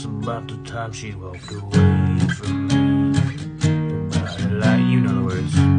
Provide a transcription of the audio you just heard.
us about the time she walked away from me. But you know the words.